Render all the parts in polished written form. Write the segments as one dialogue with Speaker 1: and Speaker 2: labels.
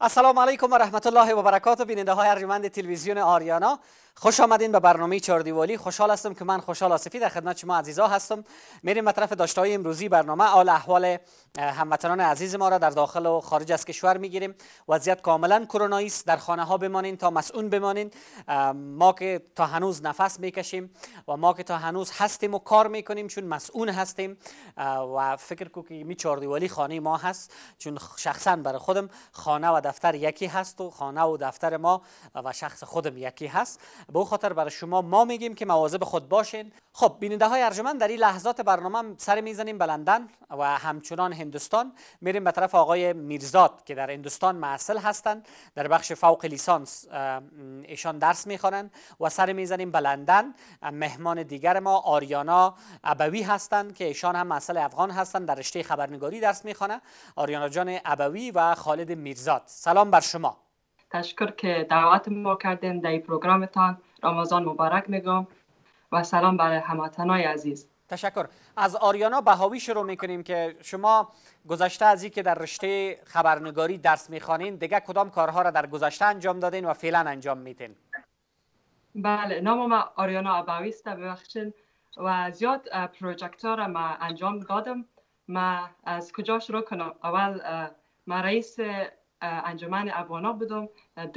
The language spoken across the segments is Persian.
Speaker 1: السلام علیکم و رحمت الله و برکاته. بیننده های ارجمند تلویزیون آریانا، خوش آمدین به برنامه چهاردیوالی. خوشحال هستم که من خوشحال آصفی در خدمت شما عزیزا هستم. میریم به طرف داشته‌های امروزی برنامه. حال احوال هموطنان عزیز ما را در داخل و خارج از کشور میگیریم. وضعیت کاملا کرونایی است. در خانه ها بمانین تا مسئول بمانین. ما که تا هنوز نفس میکشیم و ما که تا هنوز هستیم و کار میکنیم چون مسئول هستیم و فکر کو که می چهاردیوالی خانه ما هست، چون شخصا برای خودم خانه و دفتر یکی هست و خانه و دفتر ما و شخص خودم یکی هست. به خاطر برای شما ما میگیم که مواظب خود باشین. خب بیننده های ارجمند، در این لحظات برنامه سر میزنیم به لندن و همچنان هندوستان. میریم به طرف آقای میرزاد که در هندوستان معسل هستند، در بخش فوق لیسانس ایشان درس میخوانند و سر میزنیم به لندن. مهمان دیگر ما آریانا ابوی هستند که ایشان هم معسل افغان هستند، در رشته خبرنگاری درس میخوانند. آریانا جان ابوی و خالد میرزاد، سلام بر شما.
Speaker 2: تشکر که دعوت ما کردین در این پروگرامتان. رمضان مبارک میگم و سلام برای هموطنان عزیز.
Speaker 1: تشکر. از آریانا بهاوی شروع میکنیم که شما گذشته از این که در رشته خبرنگاری درس میخوانین، دیگه کدام کارها را در گذشته انجام دادین و فعلا انجام میتین؟
Speaker 2: بله، نام ما آریانا ابوی است، ببخشید. و زیاد پروژکت ها را ما انجام دادم. ما از کجا شروع کنم؟ اول ما رئیس انجمن افغانا بودم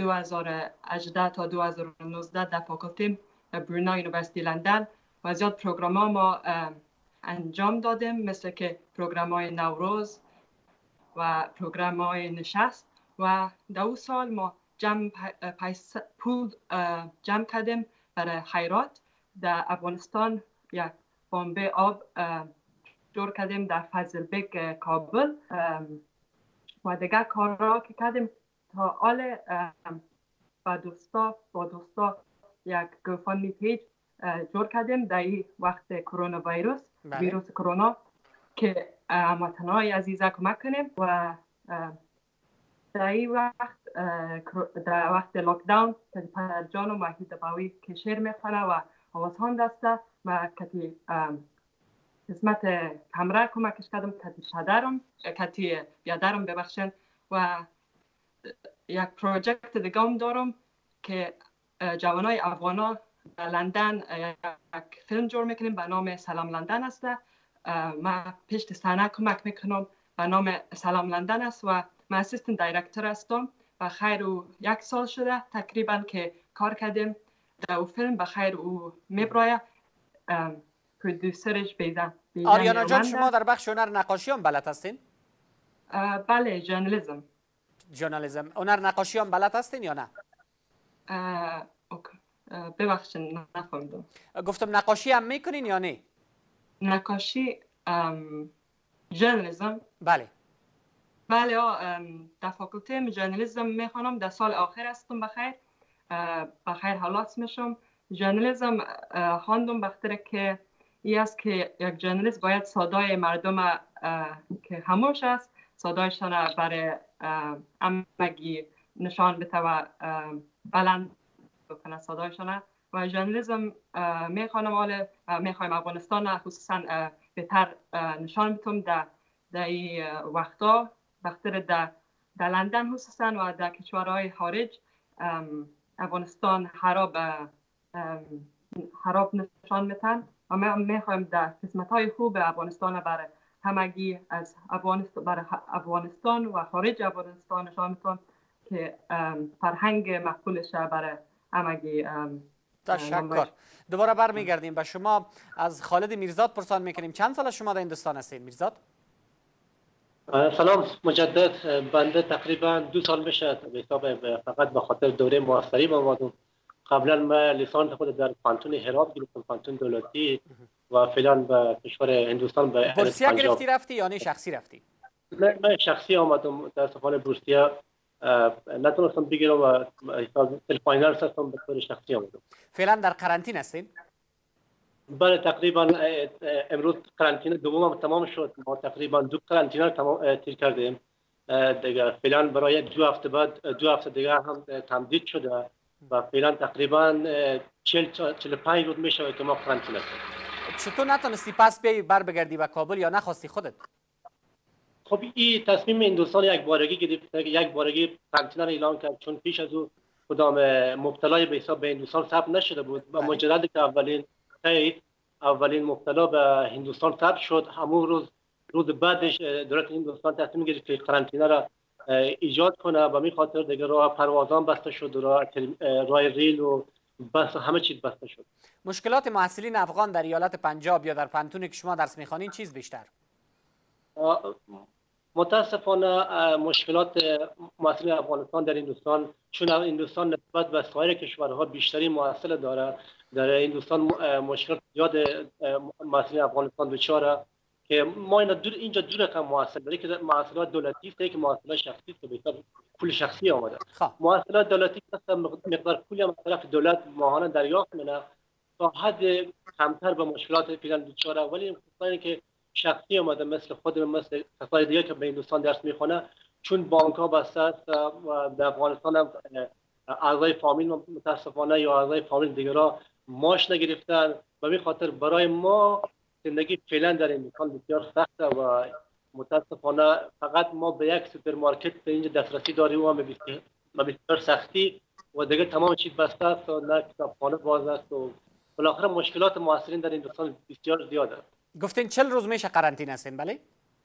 Speaker 2: 2018 تا 2019 در فاکولته برونا یونیورسیتی لندن و زیاد پروگرام ها ما انجام دادیم، مثل که پروگرام های نوروز و پروگرام های نشست. و 2 سال ما پول جمع کردیم برای خیرات در افغانستان. یک بمب آب جور کردیم در فضل بیگ کابل و دیگر کار را که کردیم تا حال با دوستا یک گوفاندمی پیج جور کردیم در این وقت کرونا ویروس کرونا که هموطنان عزیز کمک کنیم. و در این وقت لاکداون جان و محید باوی که شعر میخونه و آوازخوان دسته و کتی قسمت کمره کمکش کردم، کتی بیادرم ببخشن. و یک پروژکت دیگه هم دارم که جوانای افغانا در لندن یک فیلم جور میکنیم به نام سلام لندن است. من پشت صحنه کمک میکنم به نام سلام لندن است و من اسیستنت دایرکتور هستم و خیر او 1 سال شده تقریبا که کار کردیم در او فیلم. به خیر او میبرایه پرودوسرش بیزن.
Speaker 1: آریانا جان، شما در بخش هنر نقاشی هم بلد هستین؟
Speaker 2: بله، ژورنالیسم.
Speaker 1: هنر نقاشی هم بلد هستین یا نه؟
Speaker 2: ببخشید نفهمیدم.
Speaker 1: گفتم نقاشی هم میکنین یا نه؟
Speaker 2: نقاشی ژورنالیسم.
Speaker 1: بله
Speaker 2: در فاکولته ژورنالیسم میخوانم، در سال آخر هستم. بخیر حالات میشم. ژورنالیسم خواندم بخاطر که این است که یک ژورنالیست باید صدای مردم که خاموش است صدایشان برای همگی نشان بده و بلند بکنه صدایشان. و ژورنالیسم میخوانم، حالا میخوایم افغانستان خصوصا بهتر نشان بدم در این وقتا، بخاطر در لندن خصوصا و در کشورهای خارج افغانستان خراب نشان میتن و ما میخوایم در قسمت‌های خوب افغانستان برای همگی از افغانستان و خارج افغانستان نشان میتن که فرهنگ مقبولش برای همگی.
Speaker 1: تشکر. دوباره برمیگردیم به شما. از خالد میرزاد پرسان میکنیم چند سال شما در هندوستان هستید میرزاد؟
Speaker 3: سلام مجدد. بنده تقریبا 2 سال میشه فقط به خاطر دوره ماستری آمدم. قبلا من لیسانس خود در پانتون هرات گرفتم، پانتون دولتی، و فعلا به کشور هندوستان به
Speaker 1: بورسیه گرفتی رفتی یا نه شخصی رفتی؟
Speaker 3: من شخصی آمدم، در سفر بورسیه نتونستم بگیرم و تل فاینال هستم، به طور شخصی آمدم.
Speaker 1: فعلا در قرنطینه هستین؟
Speaker 3: بله، تقریبا امروز قرنطینه دوم تمام شد. ما تقریبا 2 قرنطینه تیر کردیم دیگه. فعلا برای 2 هفته بعد 2 هفته دیگه هم تمدید شده و فعلا تقریبا 45 روز میشه که ما قرنطینه هستیم.
Speaker 1: چطور نتونستی پس بیای بر بگردی به کابل یا نخواستی خودت؟
Speaker 3: خب این تصمیم هندوستان یک بارگی گرفت، یک بارگی قرنطینه را اعلام کرد، چون پیش از او کدام مبتلای به حساب به هندوستان ثبت نشده بود و مجرد که اولین مبتلا به هندوستان ثبت شد، همون روز بعدش دولت هندوستان تصمیم گرفت که قرنطینه را ایجاد کنه و می خاطر دیگه راه پروازان بسته شد، راه ریل و بس همه چیز بسته شد.
Speaker 1: مشکلات محصلین افغان در ایالت پنجاب یا در پنتون که شما درس میخوانین چیز بیشتر؟
Speaker 3: متاسفانه مشکلات محصلین افغانستان در هندوستان، چون هندوستان نسبت به سایر کشورها بیشتری محصل داره، در هندوستان مشکلات زیاد محصلین افغانستان دچاره که ما اینجا دو رقم محصل داریم که محصلات دولتی است که محصلات شخصی است که به پول شخصی آمده. محصلات دولتی است مقدار پولی از طرف دولت ماهانه دریافت میکنه تا حد کمتر به مشکلات فعلا دچاره، ولی کسانی که شخصی آمده مثل خودم، مثل کسای دیگه که به هندوستان درس میخونه، چون بانک ها بسته است و در افغانستان هم اعضای فامیل متاسفانه یا اعضای فامیل دیگه را معاش نگرفتن و به خاطر برای ما زندگی فعلا در هندوستان بسیار سخته و متاسفانه فقط ما به یک سوپرمارکت به اینجا دسترسی داریم و به بسیار سختی و دیگه تمام چیز بسته است و نه کتابخانه باز است و بالاخره مشکلات معاصرین در هندوستان بسیار زیاد است.
Speaker 1: گفتین 40 روز میشه قرنطینه هستین؟ بله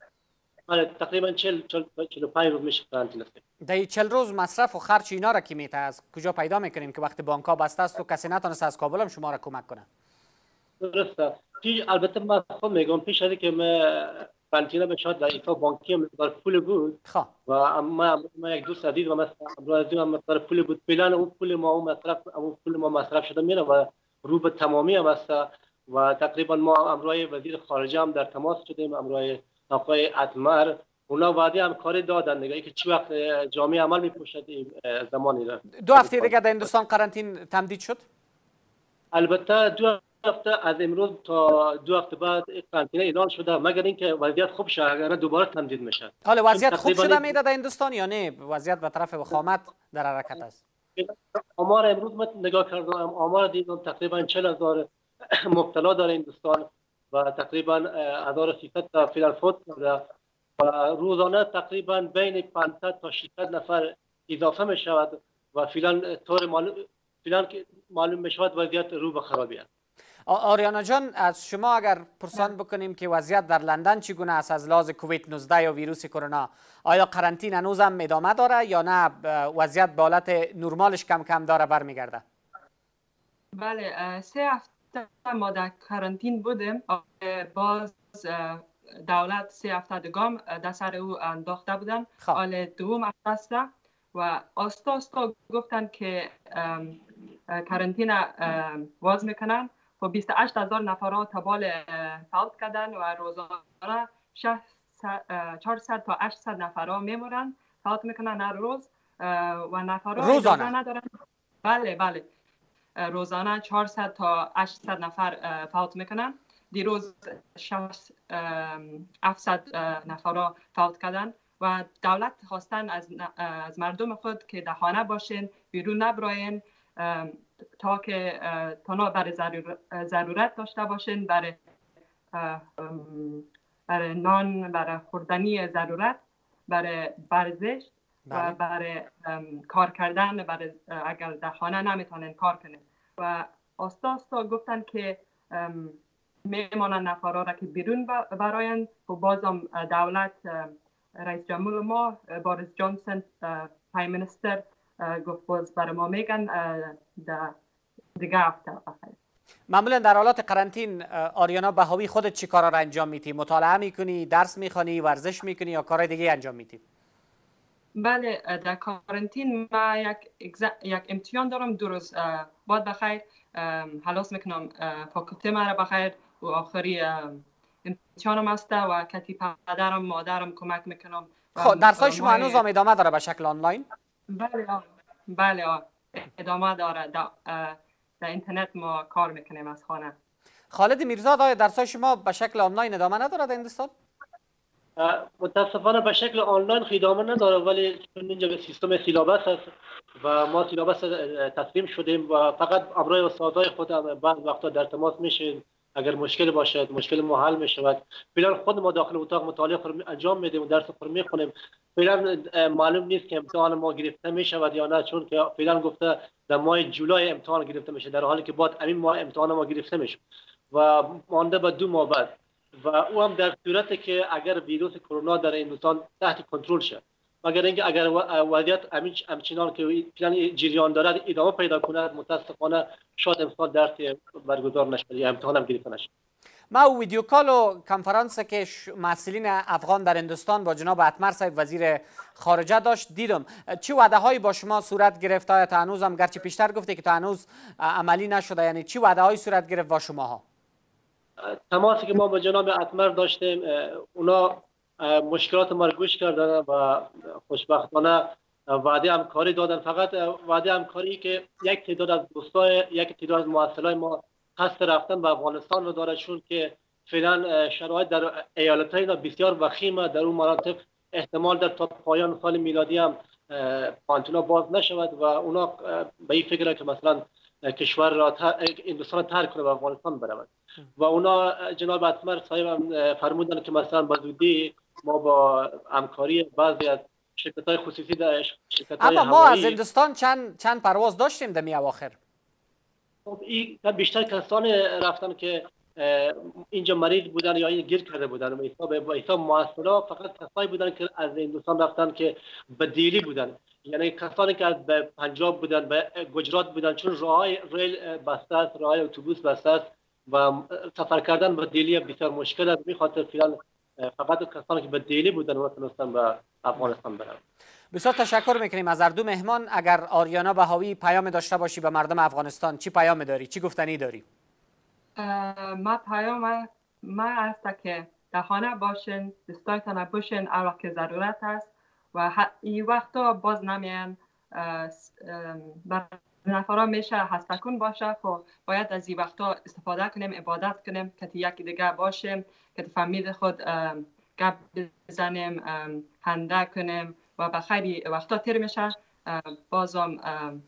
Speaker 3: تقریبا 45 روز میشه قرنطینه هستیم.
Speaker 1: در 40 روز مصرف و خرج اینا را کی میته؟ از کجا پیدا میکنیم که وقتی بانک ها بسته است و کسی نتونسته از کابل هم شما را کمک کنه؟
Speaker 3: درسته. البته من خود میگم پیش از که من قرنطینه بشد در حساب بانکی مقدار پول بود و ما یک دوست عزیز و مثلا عبدالعزیز هم مقدار پول بود، فعلا اون پول ما مصرف شده میره و رو به تمامی هم است و تقریبا ما امروی وزیر خارجه هم در تماس شدیم، امروی آقای اتمر، اونا وعده هم کاری دادن دیگه که چه وقت جامعه عمل میپوشد زمانی را.
Speaker 1: 2 هفته دیگه در هندوستان قرنطینه تمدید شد؟
Speaker 3: البته 2 هفته از امروز تا 2 هفته بعد قرنطینه اعلان شده، مگر اینکه وضعیت خوب شه، اگر دوباره تمدید میشه.
Speaker 1: حالا وضعیت خوب شده میده در هندوستان یا نه وضعیت به طرف وخامت در حرکت است؟
Speaker 3: آمار امروز من نگاه کردم، آمار دیدم تقریبا 40,000 مبتلا در هندوستان و تقریبا 1300 تا فعلا فوت شده و روزانه تقریبا بین 500 تا 600 نفر اضافه می شود و فعلا که معلوم می شود وضعیت رو به خرابی است.
Speaker 1: آریانا جان، از شما اگر پرسان بکنیم که وضعیت در لندن چگونه است از لحاظ کووید 19 یا ویروس کرونا، آیا قرنطینه هنوز هم ادامه داره یا نه وضعیت به حالت نرمالش کم کم داره برمیگرده؟
Speaker 2: بله 3 هفته ما در قرنطینه بودیم، باز دولت 3 هفته دیگه در سر او انداخته بودن، حال دوم هفته است و آستا گفتن که قرنطینه واز میکنن و 28,000 نفر تبال فوت کردن و روزانه 400 تا 800 نفر میمونن، فوت میکنن هر روز و نفر
Speaker 1: روزانه
Speaker 2: ندارن. بله روزانه 400 تا 800 نفر فوت میکنن. دیروز 700 نفر فوت کردن و دولت خواستن از مردم خود که در خانه باشین، بیرون نبراین تا که تنها برای ضرورت داشته باشین، برای نان، برای خوردنی ضرورت، برای ورزش و برای کار کردن، برای اگر در خانه نمیتونن کار کنن. و آستا گفتن که میمانن نفرها را که بیرون براین و بازم دولت رئیس جمهور ما بوریس جانسون پرایم مینیستر گفت باز برای ما میگن دیگه هفته بخیر.
Speaker 1: معمولا در حالات قرنطین آریانا بهاوی خودت چی کارا را انجام میدی؟ مطالعه میکنی، درس میخوانی، ورزش میکنی یا کارهای دیگه انجام میدی؟
Speaker 2: بله در قرنطین ما یک امتحان دارم، 2 روز بعد بخیر خلاص میکنم فاکولته ما را بخیر و آخری امتحانم است و کتی پدرم مادرم کمک میکنم.
Speaker 1: خب درسای شما هنوز هم ادامه داره به شکل آنلاین؟
Speaker 2: بله ادامه داره، در اینترنت ما کار میکنیم از خانه.
Speaker 1: خالد میرزاد، آیا درسای شما به شکل آنلاین ادامه نداره در هندوستان؟
Speaker 3: متاسفانه به شکل آنلاین ادامه نداره، ولی چون اینجا به سیستم سیلابس است و ما سیلابس تسلیم شدیم و فقط امروی استادای خودم بعض وقتا در تماس میشیم اگر مشکل باشد مشکل ما حل می شود. فعلا خود ما داخل اتاق مطالعه انجام میدیم و درس خود میخونیم. فعلا معلوم نیست که امتحان ما گرفته می شود یا نه، چون که فعلا گفته در ماه جولای امتحان گرفته میشه، در حالی که بعد همین ماه امتحان ما گرفته میشه و مانده به 2 ماه بعد، و او هم در صورتی که اگر ویروس کرونا در هندوستان تحت کنترل شد. مگر اینکه اگر وضعیت همچنان که پلان جریان دارد ادامه پیدا کند، متاسفانه شاید امسال درس برگزار نشود یا امتحان هم گرفته نشود.
Speaker 1: ما ویدیو کال و کنفرانس که مسئولین افغان در هندوستان با جناب اتمر صاحب وزیر خارجه داشت دیدم. چه وعده هایی با شما صورت گرفت؟ تا هنوز هم گرچه پیشتر گفته که تا هنوز عملی نشده، یعنی چه وعده هایی صورت گرفت با شما ها؟
Speaker 3: تماسی که ما با جناب اتمر داشتیم، اونا مشکلات ما رو گوش کردن و خوشبختانه وعده همکاری دادن. فقط وعده همکاری که یک تعداد از دوستای یک تعداد از مؤسسه‌های ما قصد رفتن به افغانستان رو داره، چون که فعلا شرایط در ایالت‌های بسیار وخیمه. در اون مناطق احتمال در تا پایان سال میلادی هم پانتونا باز نشود و اونا به این فکره که مثلا کشور را هندوستان ترک کنه و افغانستان برود. و اونا جناب اتمر صاحب هم فرمودن که مثلا به زودی ما با همکاری بعضی از شرکت‌های خصوصی
Speaker 1: اما ما از هندوستان چند پرواز داشتیم در می اواخر.
Speaker 3: خب این بیشتر کسانی رفتن که اینجا مریض بودن یا این گیر کرده بودن. به حساب مؤثرا فقط کسایی بودن که از هندوستان رفتن که به دیلی بودن، یعنی کسانی که از پنجاب بودن، به گجرات بودن، چون راههای ریل بسته است، راههای اتوبوس بسته است و سفر کردن به دیلی بسیار مشکل است. می‌خاطر فعلا فقط کسانی که به دیلی بودن و تونستن به افغانستان برن.
Speaker 1: بسیار تشکر میکنیم از هر دو مهمان. اگر آریانا بهاوی پیام داشته باشی به مردم افغانستان، چی پیام داری؟ چی گفتنی داری؟
Speaker 2: ما پیام ما است که در خانه باشین، دستایتان باشین هر وقت که ضرورت است و این وقتا باز نمیان. نفرا میشه هستکون باشه، خب باید از این وقتا استفاده کنیم، عبادت کنیم، که یکی دیگه باشیم، که فامیل خود گپ بزنیم، خنده کنیم و به خیلی وقتا تیر میشه. بازم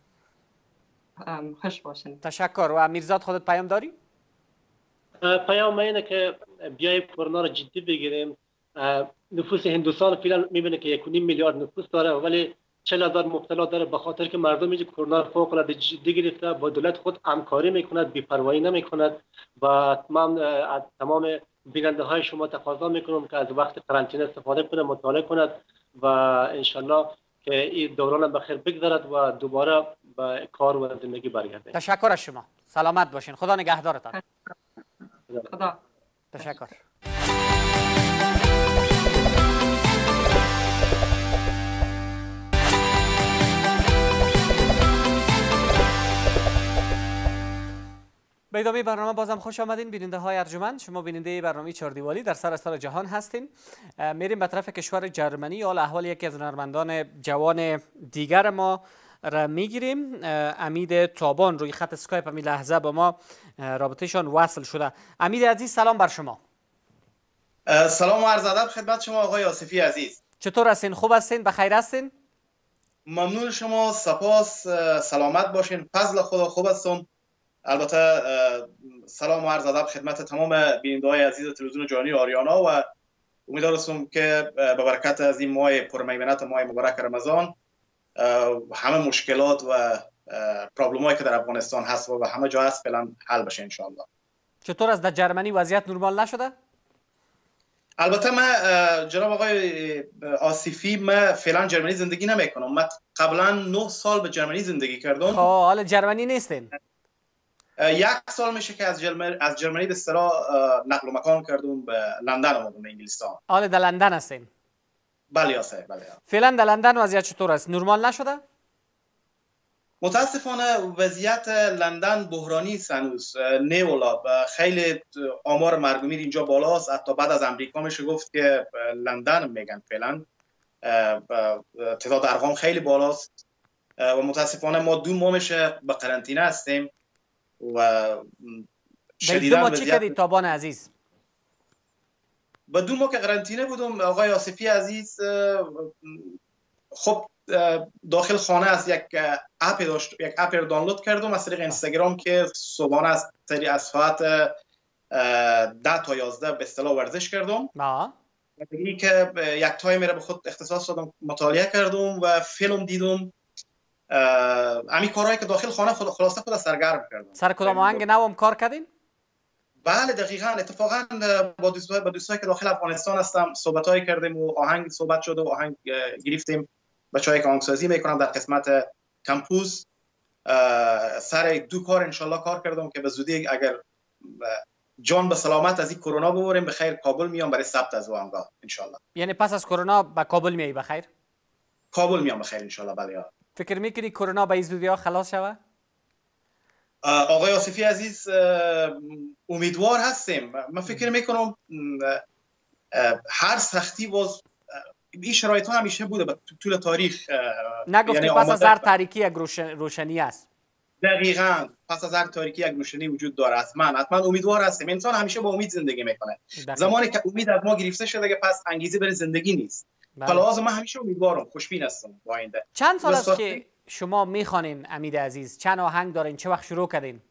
Speaker 2: خوش باشین.
Speaker 1: تشکر. و میرزاد خودت پیام داری؟
Speaker 3: پیام اینه که بیایم کرونا رو جدی بگیریم. نفوس هندوستان فعلا میبینه که 1.5 میلیارد نفوس داره، ولی 40,000 مبتلا داره، به خاطر که مردم اینجا کرونا فوق العاده جدی گرفته. با دولت خود همکاری میکند، بی‌پروایی نمیکند و من از تمام بیننده های شما تقاضا میکنم که از وقت قرنطینه استفاده کنه، مطالعه کند و انشالله که این دوران بخیر بگذرد و دوباره به کار و زندگی برگرده.
Speaker 1: تشکر از شما. سلامت باشین. خدا نگهدارتان.
Speaker 2: خدا.
Speaker 1: تشکر. به ادامه برنامه بازم خوش آمدین بیننده های ارجمند. شما بیننده برنامه چهاردیوالی در سراسر جهان هستین. میریم به طرف کشور جرمنی. حال احوال یکی از هنرمندان جوان دیگر ما را میگیریم. امید تابان روی خط اسکایپ همین لحظه با ما رابطهشان وصل شده. امید عزیز سلام بر شما.
Speaker 4: سلام و عرض ادب خدمت شما آقای آصفی عزیز.
Speaker 1: چطور هستین؟ خوب هستین؟ بخیر هستین؟
Speaker 4: ممنون شما، سپاس، سلامت باشین، فضل خدا خوب هستم. البته سلام و عرض ادب خدمت تمام بیننده‌های عزیز تلویزیون جهانی آریانا و امیدوارم که به برکت از این ماه پرمیمنت ماه مبارک رمضان همه مشکلات و پرابلمایی که در افغانستان هست و همه جا هست فعلا حل بشه ان شاء الله.
Speaker 1: چطور است در جرمنی وضعیت نرمال نشده؟
Speaker 4: البته من جناب آقای آصفی من فعلا جرمنی زندگی نمیکنم. من قبلا 9 سال به جرمنی زندگی کردم.
Speaker 1: خب حالا جرمنی نیستین؟
Speaker 4: 1 سال میشه که از جرمنی به اصطلاح نقل و مکان کردم به لندن آمدم به انگلستان.
Speaker 1: حالا در لندن هستین؟
Speaker 4: بله آسه بله.
Speaker 1: فعلا در لندن وضعیت چطور است؟ نرمال نشده؟
Speaker 4: متاسفانه وضعیت لندن بحرانی است هنوز. نه والا خیلی آمار مرگ و میر اینجا بالاست. حتی بعد از امریکا میشه گفت که لندن میگن فعلا تعداد ارقام خیلی بالاست و متاسفانه ما 2 ماه میشه به قرنطینه هستیم و
Speaker 1: شدیداً وضعیت. چی کردید تابان عزیز؟
Speaker 4: با 2 ماه که قرنطینه بودم آقای آصفی عزیز، خب داخل خانه است یک اپ داشت، یک اپ رو دانلود کردم از طریق اینستاگرام که صبحانه از ساعت 10 تا 11 به اصطلاح ورزش کردم. دیگه که یک تایم را به خود اختصاص دادم، مطالعه کردم و فیلم دیدم. همین کارهایی که داخل خانه خلاصه خود سرگرم کردم.
Speaker 1: سر کدام آهنگ نوام کار کردین؟
Speaker 4: بله دقیقاً. اتفاقاً با دوستایی که داخل افغانستان هستم صحبتایی کردیم و آهنگ صحبت شد و آهنگ گرفتیم. بچه‌ای که آهنگسازی میکنم در قسمت کمپوز سر 2 کار انشالله کار کردم که به زودی اگر جان به سلامت از این کرونا ببریم به خیر کابل میام برای ثبت از آهنگا انشالله.
Speaker 1: یعنی پس از کرونا به کابل میای به خیر؟
Speaker 4: کابل میام به خیر انشالله. بله.
Speaker 1: فکر میکنی کرونا به این زودی ها خلاص شوه؟
Speaker 4: آقای آصفی عزیز امیدوار هستیم. من فکر میکنم هر سختی باز این شرایط ها همیشه بوده به طول تاریخ.
Speaker 1: نگفتی یعنی پس از هر تاریکی یک روشنی است.
Speaker 4: دقیقاً پس از هر تاریکی یک روشنی وجود داره. حتما امیدوار هستیم. انسان همیشه با امید زندگی میکنه. زمانی که امید از ما گرفته شده که پس انگیزه برای زندگی نیست. لازم من همیشه امیدوارم، خوشبین هستم با آینده.
Speaker 1: چند سال است که شما میخوانین امید عزیز؟ چند آهنگ دارین؟ چه وقت شروع کردین؟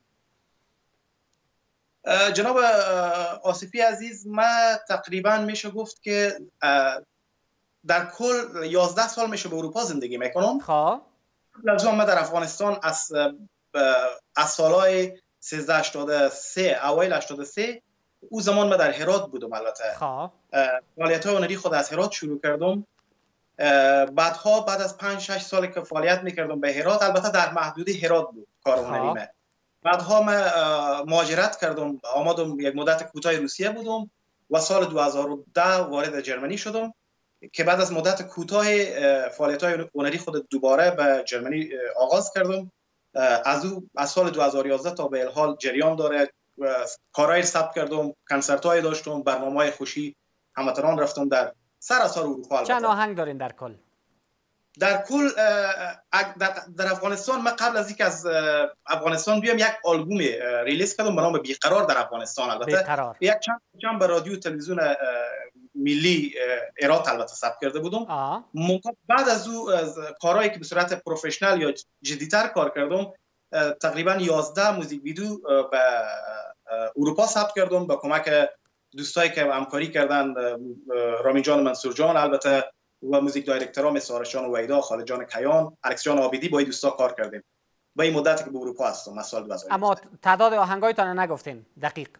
Speaker 4: جناب آصفی عزیز من تقریبا میشه گفت که در کل 11 سال میشه به اروپا زندگی میکنم.
Speaker 1: خب
Speaker 4: لازم من در افغانستان از سالهای 1383 اوایل 83 او زمان من در هرات بودم. البته فعالیت‌های هنری خود از هرات شروع کردم. بعد از 5-6 سال که فعالیت میکردم به هرات، البته در محدوده هرات بود کار هنریمه. بعدها من مهاجرت کردم، آمدم یک مدت کوتاه روسیه بودم و سال 2010 وارد جرمنی شدم که بعد از مدت کوتاه فعالیت‌های هنری خود دوباره به جرمنی آغاز کردم. از سال 2011 تا به الحال جریان داره. کارهای ثبت کردم، کنسرت‌های داشتم، برنامه‌های خوشی هموطنان رفتم در سراسر اروپا.
Speaker 1: چند آهنگ دارین در کل؟
Speaker 4: در کل در افغانستان من قبل از اینکه از افغانستان بیام یک آلبوم ریلیز کردم به نام بیقرار در افغانستان. البته یک چند به رادیو تلویزیون ملی هرات البته ثبت کرده بودم. بعد از او از کارهایی که به صورت پروفشنال یا جدی‌تر کار کردم تقریبا 11 موزیک ویدیو به اروپا ثبت کردم با کمک دوستایی که همکاری کردن، رامین جان منصور جان البته و موزیک دایرکتورها مثل آرش جان ویدا، خالد جان کیان، الکس جان عابدی. با این دوستا کار کردیم با این مدتی که به اروپا هستم از سال 2000.
Speaker 1: اما تعداد آهنگایتان نگفتین دقیق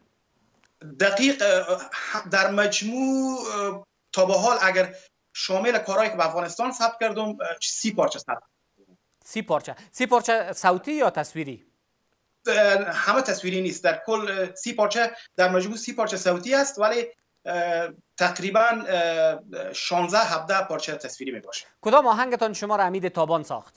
Speaker 4: در مجموع تا به حال اگر شامل کارهایی که به افغانستان ثبت کردم 30 پارچه ثبت.
Speaker 1: 30 پارچه صوتی یا تصویری؟
Speaker 4: همه تصویری نیست. در کل 30 پارچه در مجموع 30 پارچه صوتی است، ولی تقریبا 16-17 پارچه تصویری می باشه.
Speaker 1: کدام آهنگتان شما را امید تابان ساخت؟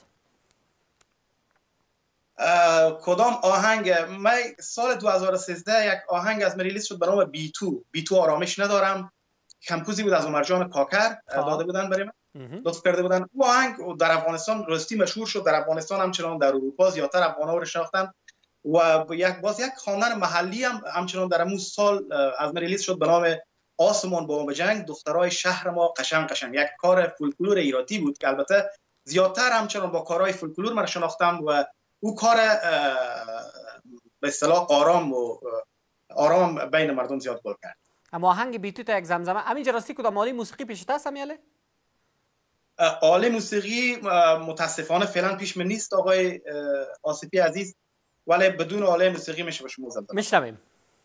Speaker 4: کدام آهنگ؟ من سال 2013 یک آهنگ از من ریلیز شد به نام بی تو آرامش ندارم. کمپوزی بود از عمر جان کاکر داده بودن برای من، لطف کرده بودن. او آهنگ در افغانستان راستی مشهور شد، در افغانستان همچنان در اروپا زیادتر افغانا رو شناختن و یک خواندن محلی هم همچنان در همون سال از من ریلیز شد به نام آسمان با ما به جنگ، دخترای شهر ما قشنگ. یک کار فولکلور ایراتی بود که البته زیادتر همچنان با کارهای فولکلور من شناختم و او کار به اصطلاح آرام بین مردم زیاد گل کرد.
Speaker 1: اما آهنگ بیتو تا یک زمزمه همین راستی کدام آله موسیقی پیشت هست همیاله؟
Speaker 4: آله موسیقی متاسفانه فعلا پیش من نیست آقای آصفی عزیز، ولی بدون آله موسیقی میشه به شما زدم.
Speaker 1: میشنویم.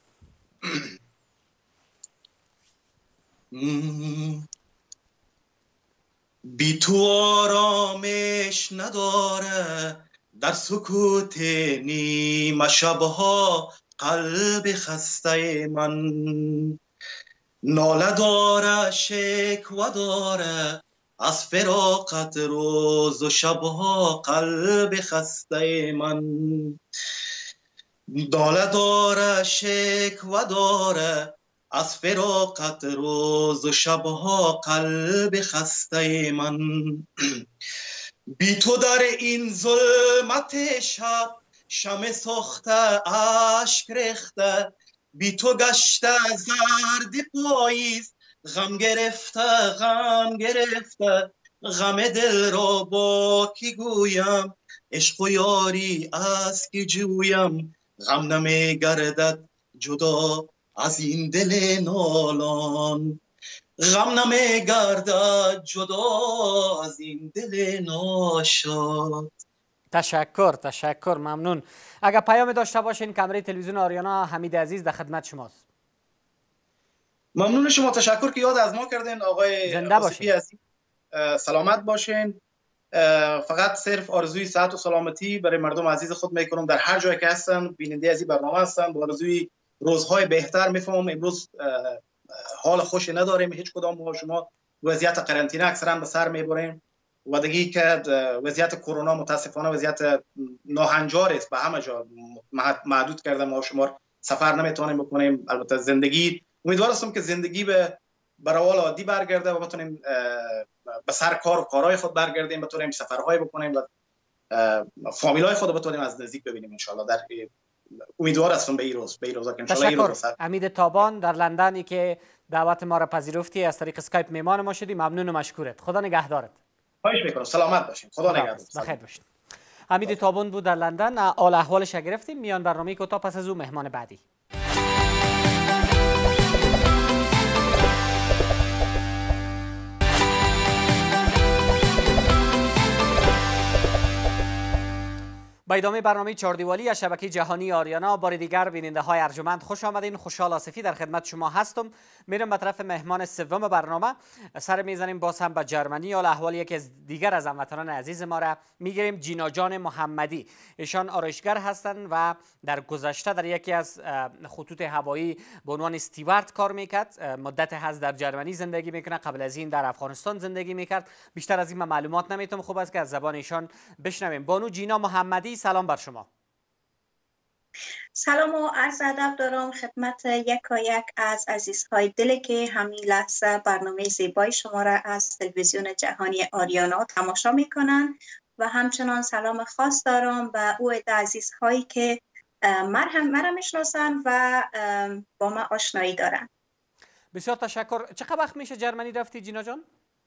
Speaker 4: بی تو آرامش نداره در سکوت نیمه شبها قلب خسته من، ناله داره شکوه داره از فراقت روز و شبها قلب خسته من، ناله داره شکوه داره از فراقت روز و شبها قلب خسته من. بی تو در این ظلمت شب شمع سوخته اشک ریخته، بی تو گشته زرد پاییز غم گرفته غم دل را با کی گویم، عشق و یاری از کی جویم، غم نمی گردد جدا از این دل نالان، غم نمیگردد جدا از این دل ناشاد.
Speaker 1: تشکر ممنون. اگر پیام داشته باشین کمره تلویزیون آریانا، حمید عزیز در خدمت شماست.
Speaker 4: ممنون شما، تشکر که یاد از ما کردین آقای
Speaker 1: زنده باشین.
Speaker 4: عزیز. سلامت باشین. فقط صرف آرزوی صحت و سلامتی برای مردم عزیز خود میکنم در هر جایی که هستن، بیننده از این برنامه هستن، با آرزوی روزهای بهتر. میفهمم امروز حال خوشی نداریم هیچ کدام ما شما، وضعیت قرنطینه اکثرا به سر میبریم و دیگه که وضعیت کرونا متاسفانه وضعیت ناهنجار است، به همه جا محدود کرده، ما شما سفر نمیتونیم بکنیم. البته زندگی، امیدوار هستم که زندگی به روال عادی برگرده و بتونیم به سر کار و کارهای خود برگردیم، بتونیم سفرهای بکنیم و فامیلای خود بتونیم از نزدیک ببینیم ان شاء الله. در امیدوار هستم به این روزا که ان شاء الله.
Speaker 1: تشکر حمید تابان در لندنی که دعوت ما را پذیرفتی، از طریق اسکایپ میهمان ما شدی. ممنون و مشکورت. خدا نگهدارت.
Speaker 4: خواهش میکنم. سلامت باشین. خدا نگهدار.
Speaker 1: بخیر باشین. حمید تابان بود در لندن. حال احوالش گرفتیم. میان برنامه کوتاه، پس از او مهمان بعدی. با ادامه برنامه چهاردیوالی از شبکه جهانی آریانا، بار دیگر بیننده های ارجمند خوش آمدین. خوشحال آصفی در خدمت شما هستم. میرم به طرف مهمان سوم برنامه. سر میزنیم باز هم به جرمنی. حال احوال یکی از دیگر از هموطنان عزیز ما را میگیریم. جینا جان محمدی، ایشان آرایشگر هستند و در گذشته در یکی از خطوط هوایی به عنوان استیوارد کار میکرد. مدت هست در جرمنی زندگی میکنه. قبل از این در افغانستان زندگی میکرد. بیشتر از این معلومات نمیتونم، خوب است که از زبان ایشان بشنویم. بانو جینا محمدی، سلام بر شما.
Speaker 5: سلام و عرض ادب دارم خدمت یکایک از عزیزهای دلی که همین لحظه برنامه زیبای شما را از تلویزیون جهانی آریانا تماشا میکنن و همچنان سلام خاص دارم به او عزیزهایی که مرا میشناسن و با من آشنایی دارن.
Speaker 1: بسیار تشکر. چقدر وقت میشه جرمنی رفتی جینا جان؟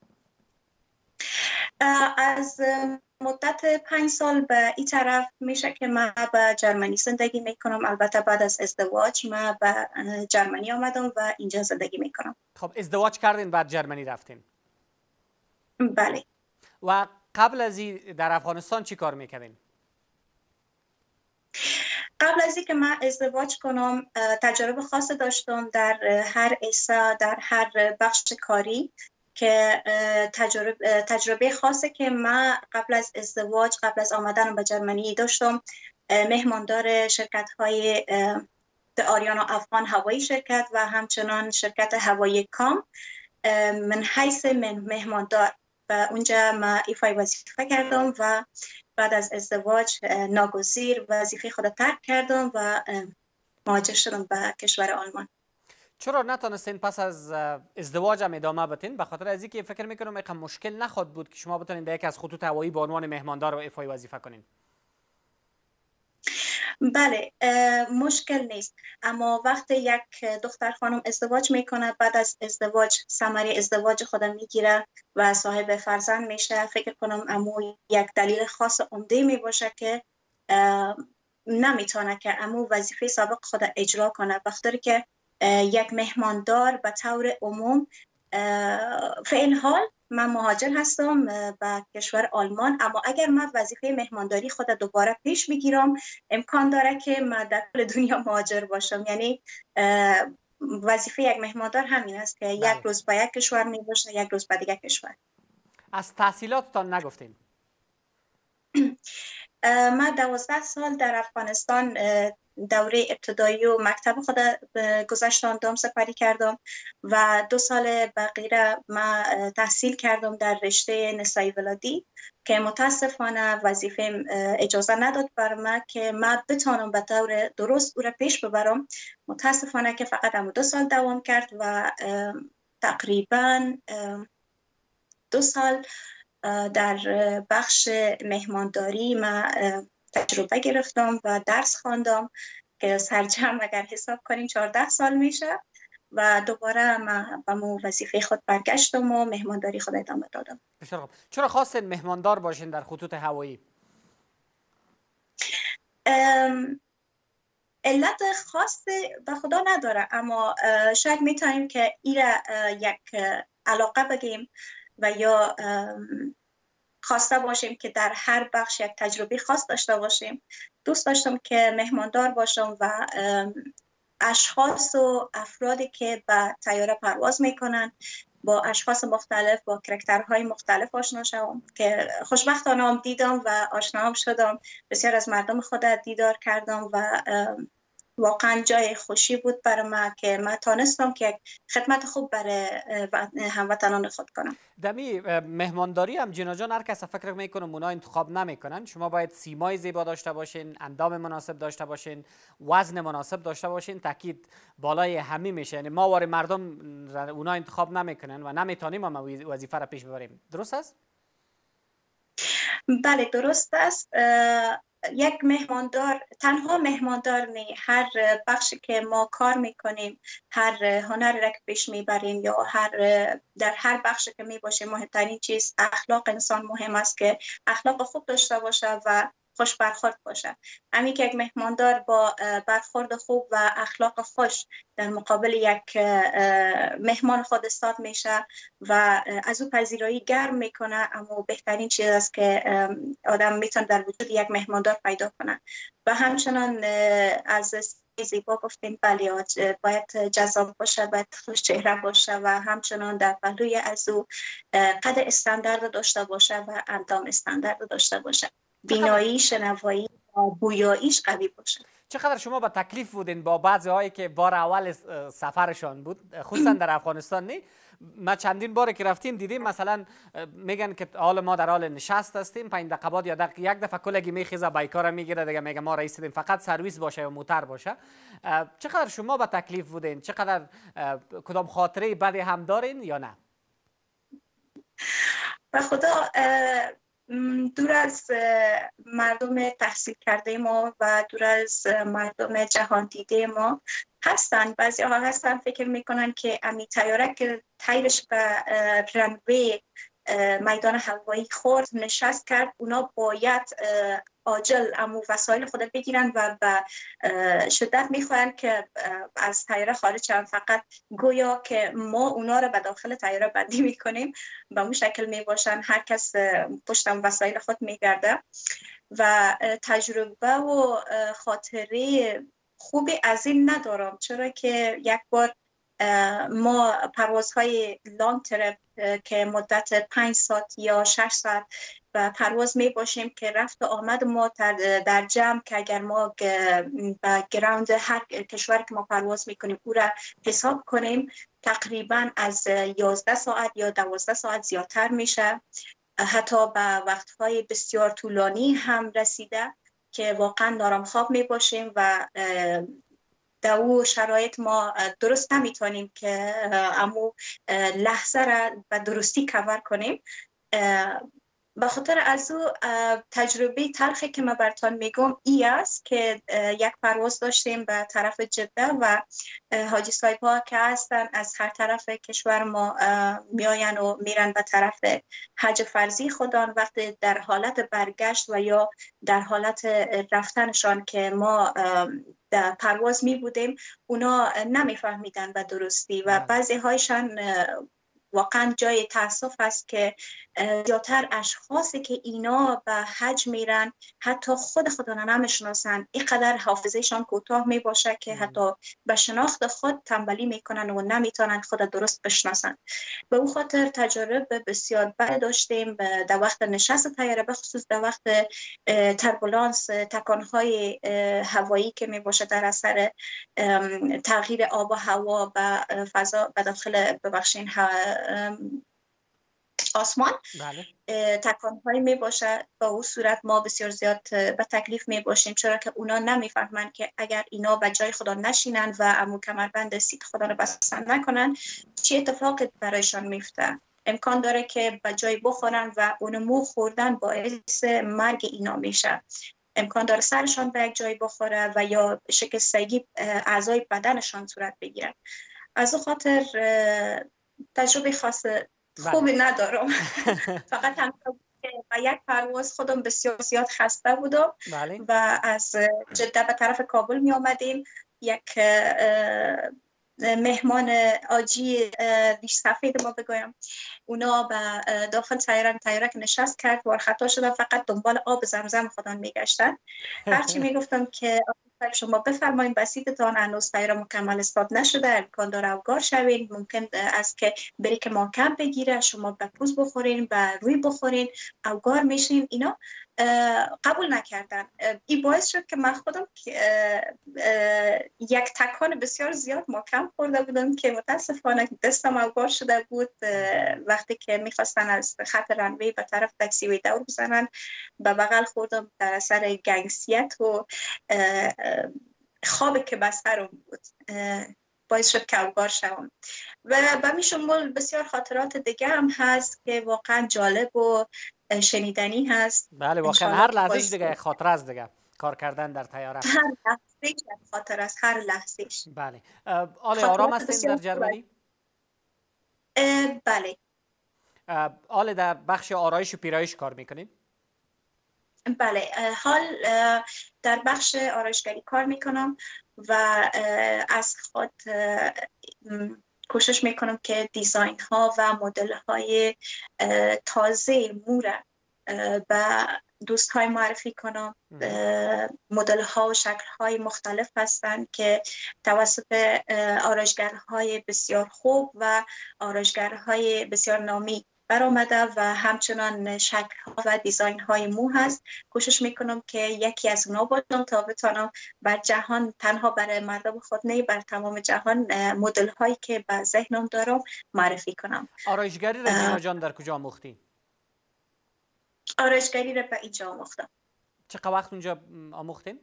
Speaker 5: از مدت 5 سال به این طرف میشه که من به جرمنی زندگی میکنم. البته بعد از ازدواج من به جرمنی آمدم و اینجا زندگی میکنم.
Speaker 1: خب ازدواج کردین بعد جرمنی رفتین؟
Speaker 5: بله.
Speaker 1: و قبل از این در افغانستان چی کار میکردین؟
Speaker 5: قبل از اینکه من ازدواج کنم تجربه خاص داشتم در هر حصه، در هر بخش کاری که تجربه خاصه که من قبل از ازدواج، قبل از آمدن به جرمنی داشتم. مهماندار شرکت‌های آریانا افغان هوایی شرکت و همچنان شرکت هوایی کام. من حیث مهماندار و اونجا من ایفای وظیفه کردم و بعد از ازدواج ناگزیر وظیفه خود ترک کردم و مهاجر شدم به کشور آلمان.
Speaker 1: چرا نتونستین پس از ازدواج هم ادامه بدین؟ به خاطر از اینکه فکر میکنم یکم مشکل نخواد بود که شما بتونین در یک از خطوط هوایی به عنوان مهماندار و ایفای وظیفه کنین؟
Speaker 5: بله، مشکل نیست، اما وقتی یک دختر خانم ازدواج میکنه، بعد از ازدواج ثمره ازدواج خودم میگیره و صاحب فرزند میشه، فکر کنم امو یک دلیل خاص عمده می باشه که نمیتونه که امو وظیفه سابق خود اجرا کنه. بخاطر که یک مهماندار به طور عموم، فعل حال من مهاجر هستم به کشور آلمان، اما اگر من وظیفه مهمانداری خود دوباره پیش بگیرم امکان داره که من در کل دنیا مهاجر باشم. یعنی وظیفه یک مهماندار همین است که یک روز به یک کشور می باشه، یک روز به دیگر کشور.
Speaker 1: از تحصیلاتتان نگفتین؟
Speaker 5: من 12 سال در افغانستان دوره ابتدایی و مکتب خود گذشتاندم، سپری کردم و 2 سال بقیه من تحصیل کردم در رشته نسایی ولادی که متاسفانه وظیفه اجازه نداد بر من که من بتانم به طور درست او را پیش ببرم. متاسفانه که فقط 2 سال دوام کرد و تقریبا 2 سال در بخش مهمانداری من تجربه گرفتم و درس خواندم که سرجم اگر حساب کنیم 14 سال میشه و دوباره من به وظیفه خود برگشتم و مهمانداری خود ادامه دادم.
Speaker 1: بسیار خوب. چرا خواستین مهماندار باشین در خطوط هوایی؟
Speaker 5: علت خاص به خدا نداره، اما شاید میتونیم که ایره یک علاقه بگیم و یا خواسته باشیم که در هر بخش یک تجربه خاص داشته باشیم. دوست داشتم که مهماندار باشم و اشخاص و افرادی که به طیاره پرواز میکنن با اشخاص مختلف، با کرکترهای مختلف آشنا شدم که خوشبختانه هم دیدم و آشنا شدم. بسیار از مردم خود دیدار کردم و واقعا جای خوشی بود برای من که من تانستم که خدمت خوب برای هموطنان خود کنم.
Speaker 1: دمی مهمانداری هم جینا جان هر کس فکر میکنم اونا انتخاب نمیکنن. شما باید سیمای زیبا داشته باشین، اندام مناسب داشته باشین، وزن مناسب داشته باشین، تاکید بالای همه میشه. یعنی ما وار مردم اونا انتخاب نمیکنن و نمیتونیم ما وظیفه را پیش ببریم. درست است؟
Speaker 5: بله درست است. یک مهماندار تنها مهماندار نه، هر بخشی که ما کار میکنیم، هر هنری را که پیش میبریم یا در هر بخشی که میباشیم، مهمترین چیز اخلاق انسان مهم است که اخلاق خوب داشته باشه و خوش برخورد باشه. همین که یک مهماندار با برخورد خوب و اخلاق خوش در مقابل یک مهمان خود استاد میشه و از او پذیرایی گرم میکنه، اما بهترین چیز است که آدم میتونه در وجود یک مهماندار پیدا کنه. و همچنان از زیبا گفتیم، بله باید جذاب باشه، باید خوش چهره باشه و همچنان در پهلوی از او قد استاندارد داشته باشه و اندام استاندارد داشته باشه. بینایی، شنوایی و بویاییش قوی باشه.
Speaker 1: چقدر شما با تکلیف بودین با بعضی هایی که بار اول سفرشان بود، خصوصا در افغانستان؟ نه ما چندین بار که رفتیم دیدیم مثلا میگن که حال ما در حال نشست هستیم، 5 دقیقه بعد یا یک دفعه کلگی میخیزه بایکار میگیره دیگه، میگه ما رئیسیم، فقط سرویس باشه یا موتر باشه. چقدر شما با تکلیف بودین؟ چقدر کدام خاطره بدی هم دارین یا نه؟
Speaker 5: به خدا دور از مردم تحصیل کرده ما و دور از مردم جهان دیده ما هستن. بعضی ها هستن فکر میکنن که امی طیاره که تیرش به رنوی میدان هوایی خورد نشست کرد، اونا باید عاجل امو وسایل خود بگیرن و به شدت میخواین که از طیاره خارج شدن، فقط گویا که ما اونا رو به داخل طیاره بندی میکنیم. به اون شکل میباشن، هر کس پشتم وسایل خود میگرده و تجربه و خاطره خوبی از این ندارم، چرا که یک بار ما پروازهای لانگ ترپ که مدت 5 ساعت یا 6 ساعت و پرواز می باشیم که رفت و آمد ما در جمع که اگر ما به گراوند هر کشور که ما پرواز می کنیم او را حساب کنیم، تقریبا از 11 ساعت یا 12 ساعت زیادتر میشه. حتی به وقتهای بسیار طولانی هم رسیده که واقعا نارام خواب می باشیم و در او شرایط ما درست نمیتونیم که امو لحظه را به درستی کور کنیم. به خاطر از او تجربه تلخی که من براتون میگم ای است که یک پرواز داشتیم به طرف جده و حاجی صاحب ها که هستن از هر طرف کشور ما میاین و میرن به طرف حج فرضی خودان. وقتی در حالت برگشت و یا در حالت رفتنشان که ما در پرواز می بودیم، اونا نمیفهمیدن به درستی و بعضی هایشان واقعا جای تاسف است که زیادتر اشخاصی که اینا به حج میرن حتی خودشون نمیشناسن، اینقدر حافظهشان کوتاه می باشه که حتی به شناخت خود تنبلی میکنن و نمیتونن خود درست بشناسن. به اون خاطر تجربه بسیار بد داشتیم در وقت نشست طیاره، به خصوص در وقت تربولانس، تکانهای هوایی که می باشه در اثر تغییر آب و هوا به فضا به داخل ببخشین آسمان. بله. تکان‌هایی می باشه. با اون صورت ما بسیار زیاد به تکلیف می باشیم، چرا که اونا نمیفهمن که اگر اینا به جای خدا نشینن و امو کمربند سیت خدا رو بستن نکنن چی اتفاقی برایشان میفته. امکان داره که به جای بخورن و اون مو خوردن باعث مرگ اینا میشه. امکان داره سرشان به یک جای بخوره و یا شکستگی اعضای بدنشان صورت بگیره. از اون خاطر تجربه خاص خوبی ندارم. فقط هم و یک پرواز خودم بسیار زیاد خسته بودم
Speaker 1: بله.
Speaker 5: و از جده به طرف کابل می آمدیم. یک مهمان آجی ریش سفید ما بگویم، اونا به داخل طیاره که نشست کرد و خطا شدن، فقط دنبال آب زمزم خودان میگشتن. هرچی میگفتم که شما بفرمایید بسیطتان، هنوز طیاره مکمل استارت نشده، امکان داره اوگار شوین، ممکن است که بریک محکم بگیره، شما به پوز بخورین، به روی بخورین، اوگار میشین. اینا قبول نکردن. این باعث شد که من خودم یک تکان بسیار زیاد محکم خورده بودم که متاسفانه دستم اوگار شده بود. وقتی که میخواستن از خط رنوی به طرف تاکسیوی دور بزنن، به بغل خوردم در اثر گنگسیت و خوابی که بسرم بود، باعث شد که اوگار شوم. و به میشمول بسیار خاطرات دیگه هم هست که واقعا جالب و شنیدنی هست.
Speaker 1: بله واقعا هر لحظهش دیگه خاطر است دیگه، کار کردن در طیاره.
Speaker 5: هر لحظهش خاطر است، هر لحظهش.
Speaker 1: بله. آل آرام هستین در جرمنی؟
Speaker 5: بله.
Speaker 1: آل در بخش آرایش و پیرایش کار میکنیم؟
Speaker 5: بله، حال در بخش آرایشگری کار میکنم و از خود کوشش میکنم که دیزاین ها و مدل های تازه مو به دوست های معرفی کنم. مدل ها و شکل های مختلف هستند که توسط آرایشگرهای بسیار خوب و آرایشگرهای بسیار نامی برآمده و همچنان شکل ها و دیزاین های مو هست. کوشش میکنم که یکی از اونا باشم تا بتونم بر جهان، تنها برای مردم خود نه، بر تمام جهان مدل هایی که به ذهنم دارم معرفی کنم.
Speaker 1: آرایشگری را نینا جان در کجا آموختی؟
Speaker 5: آرایشگری را به اینجا آموختم.
Speaker 1: چقدر وقت اونجا آموختین؟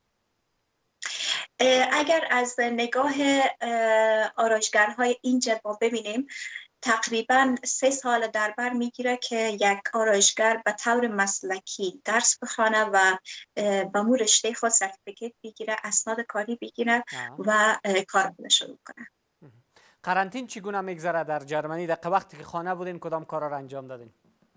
Speaker 5: اگر از نگاه آرایشگرهای اینجا با ببینیم، تقریباً 3 سال در بر میگیره که یک آرایشگر به طور مسلکی درس بخوانه و به مو رشته خود سرتیفیکیت بگیره، اسناد کاری بگیره و کار شروع کنه.
Speaker 1: قرنطین چگونه میگذره در جرمنی؟ در وقتی که خانه بودین کدام کارا را انجام دادین؟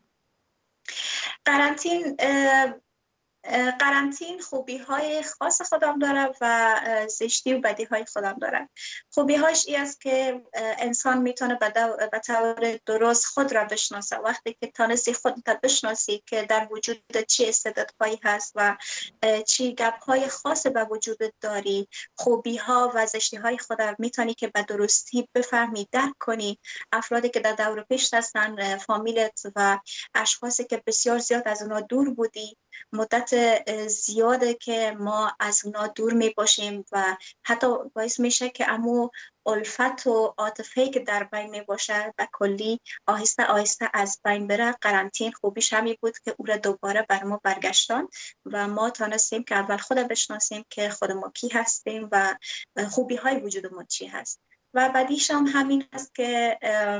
Speaker 5: قرنطین خوبی های خاص خودم داره و زشتی و بدی های خودم داره. خوبی هاش این است که انسان میتونه به طور درست خود را بشناسه. وقتی که تانستی خودت بشناسی که در وجود چی استعدادهایی هست و چی گپ های خاص به وجود داری، خوبی ها و زشتی های خود را میتونی که به درستی بفهمی، درک کنی. افرادی که در دور پیش هستن، فامیلت و اشخاصی که بسیار زیاد از اونا دور بودی، مدت زیاده که ما از اونا دور می باشیم و حتی باعث میشه که امو الفت و عاطفه‌ای که در بین می باشه و کلی آهسته آهسته از بین بره. قرنطین خوبیش همی بود که او را دوباره بر ما برگشتان و ما تانستیم که اول خود بشناسیم که خود ما کی هستیم و خوبی های وجود ما چی هست. و بعدیش هم همین هست که